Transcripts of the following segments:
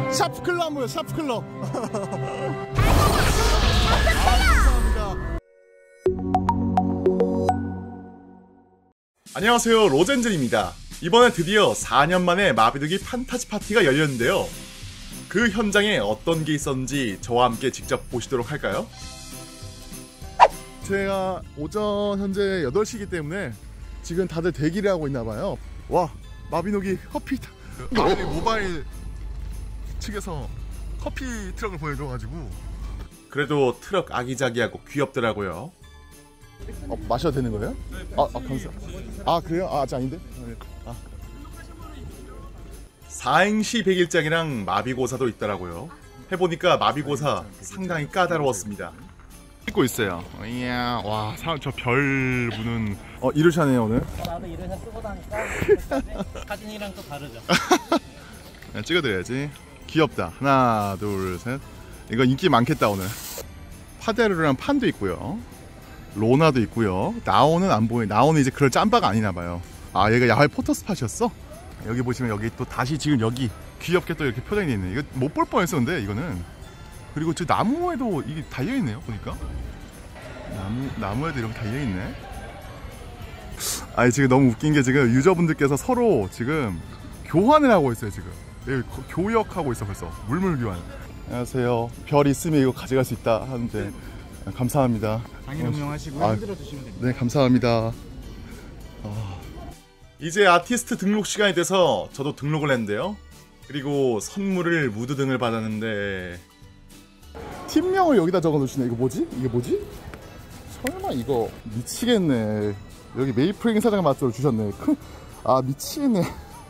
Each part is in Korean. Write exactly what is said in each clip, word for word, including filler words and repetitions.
샤프클러 한번 보여. 샤프클러. 감사합니다. 안녕하세요, 로젠젠입니다. 이번에 드디어 사 년 만에 마비노기 판타지 파티가 열렸는데요. 그 현장에 어떤 게 있었는지 저와 함께 직접 보시도록 할까요? 제가 오전 현재 여덟 시이기 때문에 지금 다들 대기를 하고 있나봐요. 와, 마비노기 커피 마비노기 모바일 측에서 커피 트럭을 보내줘가지고 그래도 트럭 아기자기하고 귀엽더라고요. 어, 마셔도 되는 거예요? 아, 아 감사. 아 그래요? 아 아직 아닌데? 아. 사행시 백일장이랑 마비고사도 있더라고요. 해보니까 마비고사 상당히 까다로웠습니다. 찍고 있어요. 이야, 와, 저 별 무는. 어, 이르샤네요 오늘. 나도 이르샤 쓰고 다니까 사진이랑 또 다르죠. 네, 찍어드려야지. 귀엽다. 하나, 둘, 셋. 이거 인기 많겠다 오늘. 파데르랑 판도 있고요. 로나도 있고요. 나오는 안 보여. 나오는 이제 그럴 짬바가 아니나봐요. 아, 얘가 야외 포토스팟이었어? 여기 보시면 여기 또 다시 지금 여기 귀엽게 또 이렇게 표정이 있네. 이거 못 볼 뻔했었는데 이거는. 그리고 저 나무에도 이게 달려있네요 보니까. 나무, 나무에도 이렇게 달려있네. 아니 지금 너무 웃긴 게 지금 유저분들께서 서로 지금 교환을 하고 있어요 지금. 여기 교역하고 있어 벌써. 물물 교환. 안녕하세요. 별 있으면 이거 가져갈 수 있다 하는데 감사합니다. 장인응용하시고 아, 흔들어 주시면 됩니다. 네, 감사합니다. 어... 이제 아티스트 등록 시간이 돼서 저도 등록을 했는데요. 그리고 선물을 무드 등을 받았는데 팀명을 여기다 적어 놓으시네. 이거 뭐지? 이게 뭐지? 설마 이거 미치겠네. 여기 메이플 행사장 맛으로 주셨네. 아 미치겠네.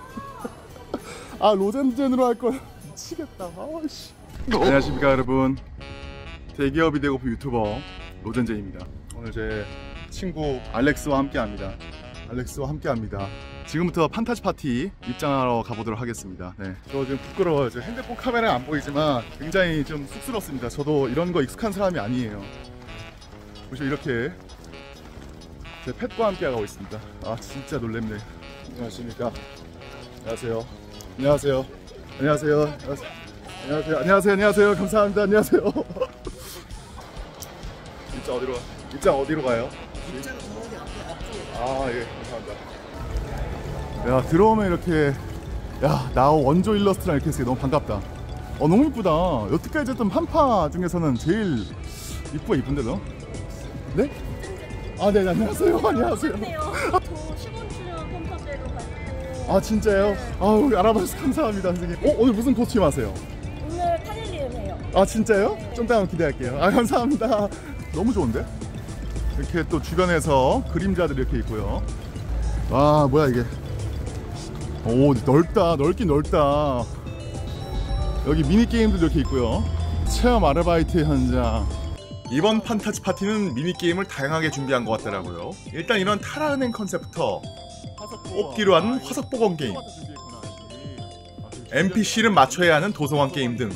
아 로젠젠으로 할걸. 미치겠다. 아씨. 안녕하십니까 여러분. 대기업이 되고픈 유튜버 로젠젠입니다. 오늘 제 친구 알렉스와 함께 합니다. 알렉스와 함께 합니다. 지금부터 판타지 파티 입장하러 가보도록 하겠습니다. 네, 저 지금 부끄러워요. 저 핸드폰 카메라는 안 보이지만 굉장히 좀 쑥스럽습니다. 저도 이런 거 익숙한 사람이 아니에요. 보시면 이렇게 제 펫과 함께 하고 있습니다. 아 진짜 놀랍네. 안녕하십니까. 안녕하세요. 안녕하세요. 안녕하세요. 안녕하세요. 안녕하세요. 안녕하세요. 감사합니다. 안녕하세요. 입장 어디로 가? 입장 어디로 가요? 아, 예, 감사합니다. 야, 들어오면 이렇게, 야, 나오 원조 일러스트랑 이렇게 했어요. 너무 반갑다. 어, 너무 이쁘다. 여태까지 했던 판파 중에서는 제일 이쁘고 이쁜데, 너? 네? 아, 네, 안녕하세요. 안녕하세요. 저 십오 주년 판파 때도 갔고. 아, 진짜요? 네. 아우, 알아봐주셔서 감사합니다, 선생님. 어, 오늘 무슨 코스튬 하세요? 오늘 타일리움 해요. 아, 진짜요? 네. 좀 이따 기대할게요. 아, 감사합니다. 너무 좋은데? 이렇게 또 주변에서 그림자들이 이렇게 있고요. 와, 뭐야 이게. 오, 넓다. 넓긴 넓다. 여기 미니게임도 이렇게 있고요. 체험 아르바이트 현장. 이번 판타지 파티는 미니게임을 다양하게 준비한 것 같더라고요. 일단 이런 타라은행 컨셉부터 뽑기로 하는 화석보건 게임, 엔피씨를 맞춰야 하는 도서관 게임 등.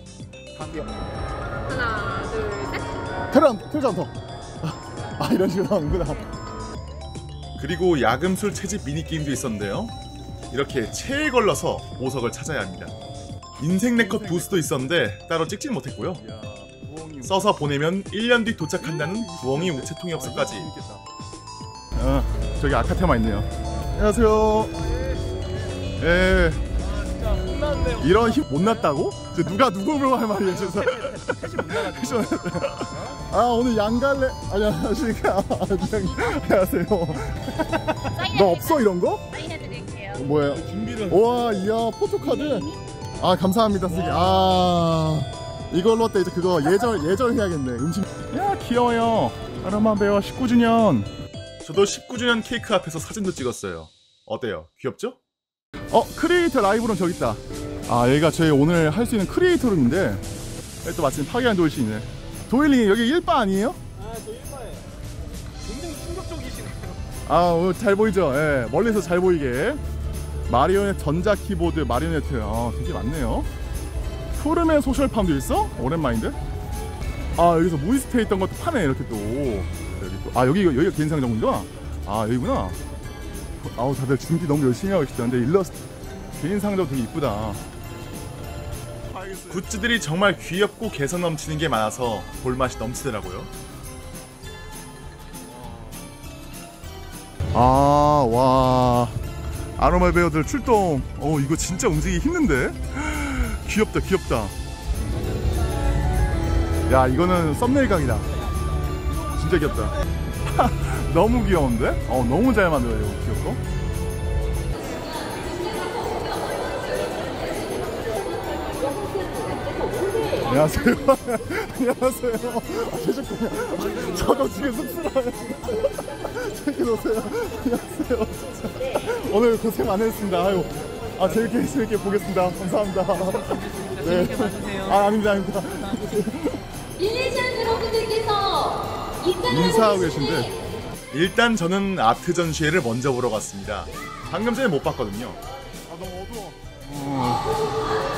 하나, 둘, 셋. 테란, 테란터. 아, 이런 식으로 하는구나. 그리고 야금술 채집 미니게임도 있었는데요. 이렇게 체에 걸러서 보석을 찾아야 합니다. 인생 네컷 부스도 있었는데 따로 찍진 못했고요. 써서 보내면 일 년 뒤 도착한다는 부엉이 우체통 엽서까지. 아, 저기 아카테마 있네요. 안녕하세요. 예. 이런 힘 못 났다고? 누가 누구 보고 할 말이에요 진짜. 아, 오늘 양갈래. 안녕하십니까. 안녕하세요. 너 없어 이런 거? 사인해드릴게요. 뭐예요? 우와, 이야, 포토카드. 아, 감사합니다 선생님. 아, 이걸로 때 이제 그거 예절 예절 해야겠네. 음식. 야, 귀여워요. 아름만 배워 십구 주년. 저도 십구 주년 케이크 앞에서 사진도 찍었어요. 어때요? 귀엽죠? 어, 크리에이터 라이브룸 저기 있다. 아, 여기가 저희 오늘 할 수 있는 크리에이터 룸인데 여기 또 마침 파괴한 도일씨 있네. 도일님 여기 일바 아니에요? 아, 저 일바예요. 굉장히 충격적이시네요. 아, 어, 잘 보이죠? 예, 멀리서 잘 보이게. 마리오넷 전자 키보드 마리오네트. 아, 되게 많네요. 푸르메 소셜팜도 있어? 오랜만인데? 아, 여기서 무이스트에 있던 것도 파네. 이렇게 또 여기 또, 아, 여기 여기가 개인상 정보인가? 아, 여기구나. 아우, 다들 준비 너무 열심히 하고 계시다. 근데 일러스트 개인 상점 되게 이쁘다. 굿즈들이 정말 귀엽고 개성 넘치는 게 많아서 볼맛이 넘치더라고요. 아, 와. 아노말 베어들 출동. 어, 이거 진짜 움직이기 힘든데? 귀엽다, 귀엽다. 야, 이거는 썸네일 각이다. 진짜 귀엽다. 너무 귀여운데? 어, 너무 잘 만들어요. 귀엽고. 안녕하세요. 안녕하세요. 아, 죄송해요. 저도 지금 쑥스러워요. 저기 오세요. 안녕하세요. 진짜. 오늘 고생 많으셨습니다. 아유, 아, 재밌게, 재밌게 보겠습니다. 감사합니다. 네. 아, 아닙니다, 아닙니다. 밀레시안 여러분들께서 인사하고 계신데. 일단 저는 아트 전시회를 먼저 보러 갔습니다. 방금 전에 못 봤거든요. 아, 너무 어두워. 어...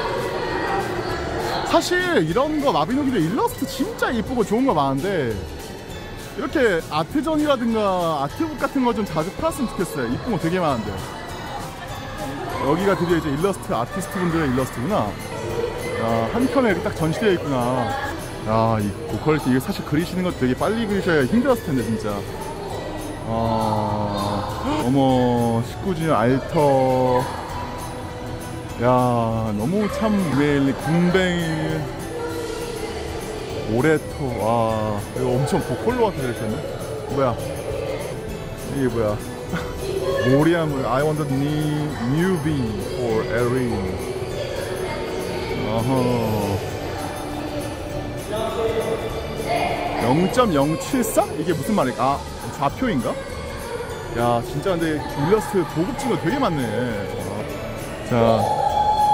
사실 이런 거 마비노기들 일러스트 진짜 이쁘고 좋은 거 많은데 이렇게 아트전이라든가 아트북 같은 거 좀 자주 팔았으면 좋겠어요. 이쁜 거 되게 많은데. 여기가 드디어 이제 일러스트 아티스트 분들의 일러스트구나. 야, 한 켠에 이렇게 딱 전시되어 있구나. 야, 이 고퀄리티 이거 사실 그리시는 거 되게 빨리 그리셔야 힘들었을 텐데 진짜. 아, 어머, 십구 주년 알터. 야, 너무 참 메일리 궁뱅이 오레토. 와, 이거 엄청 보컬로 같아 그랬었네. 뭐야 이게 뭐야. 모리아물 I want the new, new bee for Erin. 어허. 영 점 영칠사? 이게 무슨 말일까? 아, 좌표인가? 야, 진짜 근데 일러스트 고급진 거 되게 많네. 어. 자,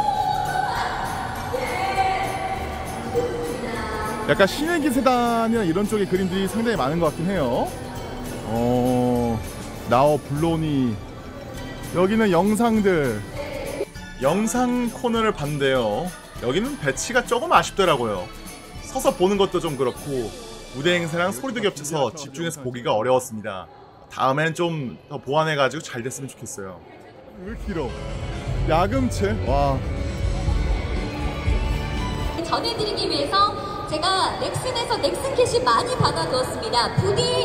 약간 신의 기세단이나 이런 쪽의 그림들이 상당히 많은 것 같긴 해요. 어, 나오 블로니. 여기는 영상들. 영상 코너를 봤는데요. 여기는 배치가 조금 아쉽더라고요. 서서 보는 것도 좀 그렇고 무대 행사랑 소리도 겹쳐서 집중해서 보기가 어려웠습니다. 다음엔 좀 더 보완해가지고 잘 됐으면 좋겠어요. 왜 길어? 야금체? 와. 전해드리기 위해서 제가 넥슨에서 넥슨 캐시 많이 받아두었습니다. 부디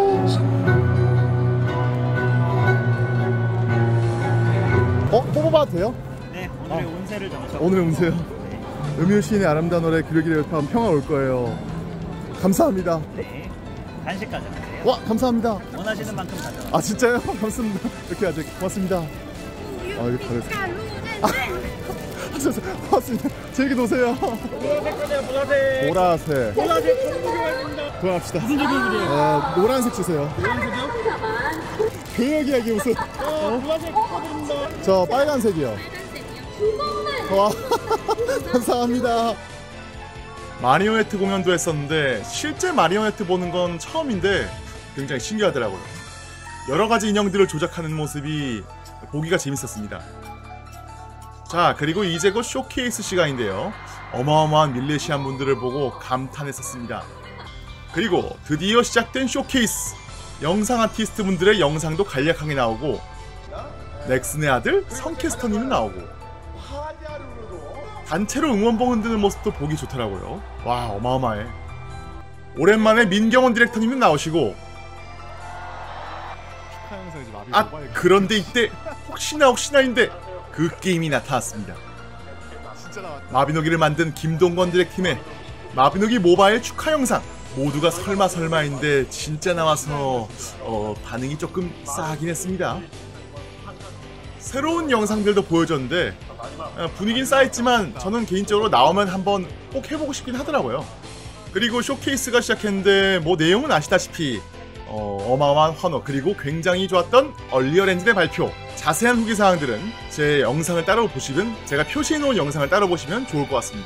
어? 뽑아봐도 돼요? 네, 오늘의 아. 운세를 정하셨 오늘의 운세요? 네. 음유 시인의 아름다운 노래 기르기를 엽하면 평화 올 거예요. 감사합니다. 네, 간식까지 하세요. 와, 감사합니다. 원하시는 만큼 가져. 아, 진짜요? 감사합니다. 이렇게 아주 고맙습니다. 아, 이거 잘했어. 고맙습니다. 재밌게 노세요. 보라색, 보라색. 보라색 보라색 돌아갑시다. 무슨 색이에요? 어, 노란색 주세요. 노란색이요? 그 얘기하기 무슨. 어, 보라색 축하드립니다. 저 빨간색이요. 와, 감사합니다. 마리오네트 공연도 했었는데 실제 마리오네트 보는 건 처음인데 굉장히 신기하더라고요. 여러 가지 인형들을 조작하는 모습이 보기가 재밌었습니다. 자, 그리고 이제 곧 쇼케이스 시간인데요. 어마어마한 밀레시안 분들을 보고 감탄했었습니다. 그리고 드디어 시작된 쇼케이스. 영상 아티스트 분들의 영상도 간략하게 나오고 넥슨의 아들 성캐스터님은 나오고 단체로 응원봉 흔드는 모습도 보기 좋더라고요. 와, 어마어마해. 오랜만에 민경원 디렉터님은 나오시고 아, 그런데 이때 혹시나 혹시나인데 그 게임이 나타났습니다. 마비노기를 만든 김동건 디렉팀의 마비노기 모바일 축하 영상. 모두가 설마 설마인데 진짜 나와서 어, 반응이 조금 싸하긴 했습니다. 새로운 영상들도 보여줬는데 분위기는 쌓였지만 저는 개인적으로 나오면 한번 꼭 해보고 싶긴 하더라고요. 그리고 쇼케이스가 시작했는데 뭐 내용은 아시다시피 어, 어마어마한 환호, 그리고 굉장히 좋았던 얼리얼 엔진의 발표. 자세한 후기 사항들은 제 영상을 따로 보시면, 제가 표시해놓은 영상을 따로 보시면 좋을 것 같습니다.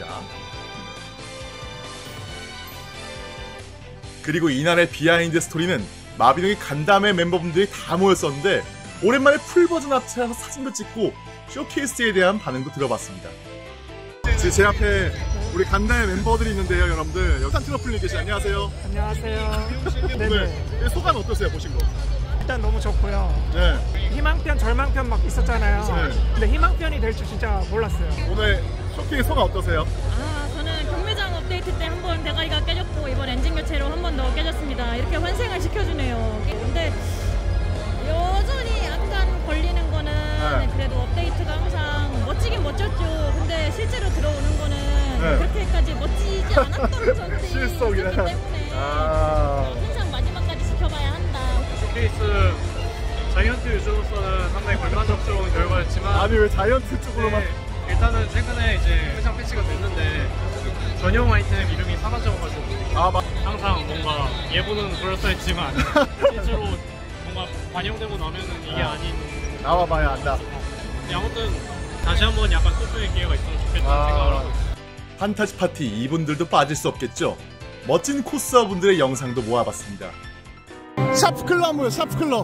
그리고 이날의 비하인드 스토리는 마비노기 간담회 멤버분들이 다 모였었는데 오랜만에 풀버전 합체해서 사진도 찍고 쇼케이스에 대한 반응도 들어봤습니다. 지금 제 앞에 우리 간담회 멤버들이 있는데요, 여러분들. 여기 산트러플님 계시. 안녕하세요. 안녕하세요. 오늘 네네. 소감 어떠세요, 보신 거? 일단 너무 좋고요. 네. 희망편, 절망편 막 있었잖아요. 네. 근데 희망편이 될 줄 진짜 몰랐어요. 오늘 쇼케이스 소감 어떠세요? 아, 저는 경매장 업데이트 때 한 번 대가리가 깨졌고 이번 엔진 교체로 한 번 더 깨졌습니다. 이렇게 환생을 시켜주네요. 근데 여전히 약간 걸리는 거는 네. 그래도 업데이트가 항상 멋지긴 멋졌죠. 근데 실제로 들어오는 거는 네. 그렇게까지 멋지지 않았던 전들이 실속이네. 있었기 때문에 아. 항상 마지막까지 지켜봐야 한다. 쇼케이스 자이언트 유저로서는 상당히 불만족스러운 결과였지만 아니 왜 자이언트 쪽으로만 네, 일단은 최근에 이제 회상 패치가 됐는데 전용 아이템 이름이 사라져가지고 아 막. 항상 뭔가 예보는 그럴싸했지만 실제로 뭔가 반영되고 나면은 이게 아. 아닌 나와봐야 안다. 근데 아무튼 다시 한번 약간 소통의 기회가 있으면 좋겠다는 아. 생각을 하고 판타지 파티 이분들도 빠질 수 없겠죠. 멋진 코스어분들의 영상도 모아봤습니다. 샤프클러 뭐야 샤프클러.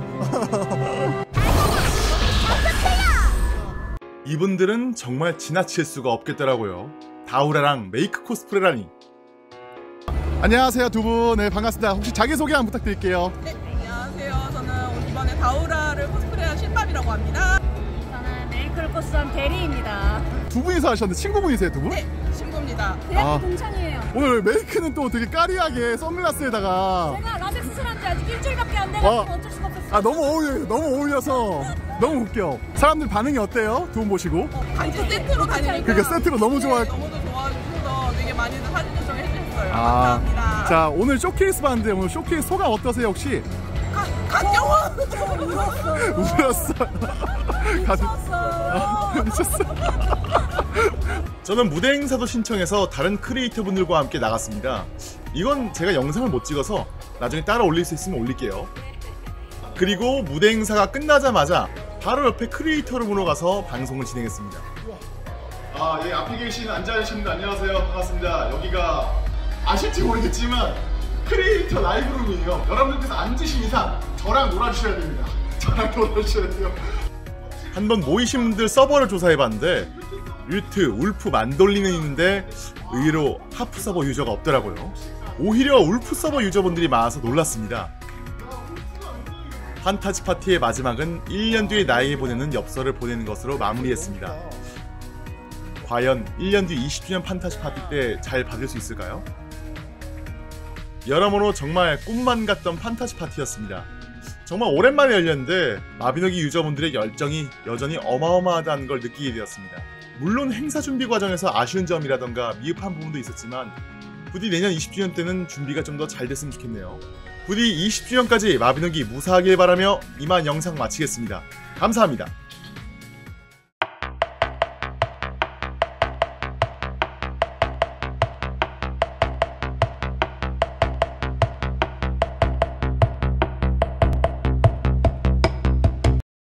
이분들은 정말 지나칠 수가 없겠더라고요. 다우라랑 메이크 코스프레라니. 안녕하세요 두 분. 네 반갑습니다. 혹시 자기소개 한번 부탁드릴게요. 네, 안녕하세요. 저는 이번에 다우라를 코스프레한 신밥이라고 합니다. 저는 메이크를 코스한 대리입니다. 두 분이서 하셨는데 친구분이세요 두 분? 네, 신부입니다. 아. 동창이에요. 오늘 메이크는 또 되게 까리하게 선글라스에다가 제가 라텍 수술한 지 아직 일주일밖에 안 와. 돼가지고 어쩔 수가 없었어요. 아 너무 어울려요. 너무 어울려서 너무 웃겨. 사람들 반응이 어때요? 두 분 보시고. 단체 세트로 다니니까 그러니까 세트로 너무 좋아할 네, 너무도 좋아해주셔서 되게 많이들 사진 요청 해주셨어요. 아, 감사합니다. 자 오늘 쇼케이스 봤는데 오늘 쇼케이스 소감 어떠세요 혹시? 가, 강경원! 울었어. 미쳤어. 미쳤어. 저는 무대 행사도 신청해서 다른 크리에이터 분들과 함께 나갔습니다. 이건 제가 영상을 못 찍어서 나중에 따라 올릴 수 있으면 올릴게요. 그리고 무대 행사가 끝나자마자 바로 옆에 크리에이터룸으로 가서 방송을 진행했습니다. 아, 예, 앞에 계신 앉아 계신 분 안녕하세요. 반갑습니다. 여기가 아실지 모르겠지만 크리에이터 라이브룸이에요. 여러분들께서 앉으신 이상 저랑 놀아주셔야 됩니다. 저랑 놀아주셔야 돼요. 한번 모이신 분들 서버를 조사해봤는데 뮤트, 울프, 만돌리는 있는데 의외로 하프 서버 유저가 없더라고요. 오히려 울프 서버 유저분들이 많아서 놀랐습니다. 판타지 파티의 마지막은 일 년 뒤에 나에게 보내는 엽서를 보내는 것으로 마무리했습니다. 과연 일 년 뒤 이십 주년 판타지 파티 때 잘 받을 수 있을까요? 여러모로 정말 꿈만 같던 판타지 파티였습니다. 정말 오랜만에 열렸는데 마비노기 유저분들의 열정이 여전히 어마어마하다는 걸 느끼게 되었습니다. 물론 행사 준비 과정에서 아쉬운 점이라던가 미흡한 부분도 있었지만 부디 내년 이십 주년 때는 준비가 좀 더 잘 됐으면 좋겠네요. 부디 이십 주년까지 마비노기 무사하길 바라며 이만 영상 마치겠습니다. 감사합니다.